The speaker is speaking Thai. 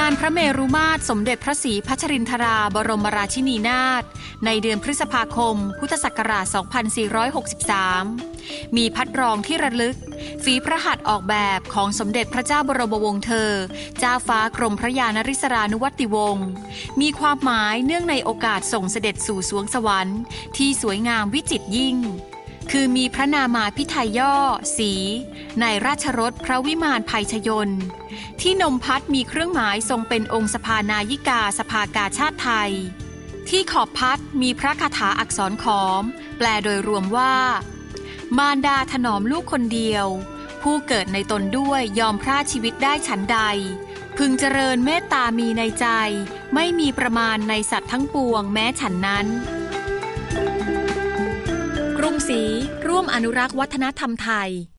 านพระเมรุมาตรสมเด็จพระศรีพัชรินทราบรมราชินีนาถในเดือนพฤษภาคมพุทธศักราช 2463 มีพัดรองที่ระลึกฝีพระหัตถ์ออกแบบของสมเด็จพระเจ้าบรมวงศ์เธอเจ้าฟ้ากรมพระยานริศรานุวัติวงศ์มีความหมายเนื่องในโอกาสส่งเสด็จสู่สวงสวรรค์ที่สวยงามวิจิตรยิ่งคือมีพระนามาพิไทยย่อสีในราชรถพระวิมานภัยชยนต์ที่นมพัดมีเครื่องหมายทรงเป็นองค์สภานายิกาสภากาชาติไทยที่ขอบพัดมีพระคาถาอักษรขอมแปลโดยรวมว่ามารดาถนอมลูกคนเดียวผู้เกิดในตนด้วยยอมพราชีวิตได้ฉันใดพึงเจริญเมตตามีในใจไม่มีประมาณในสัตว์ทั้งปวงแม้ฉันนั้นกรุงศรีร่วมอนุรักษ์วัฒนธรรมไทย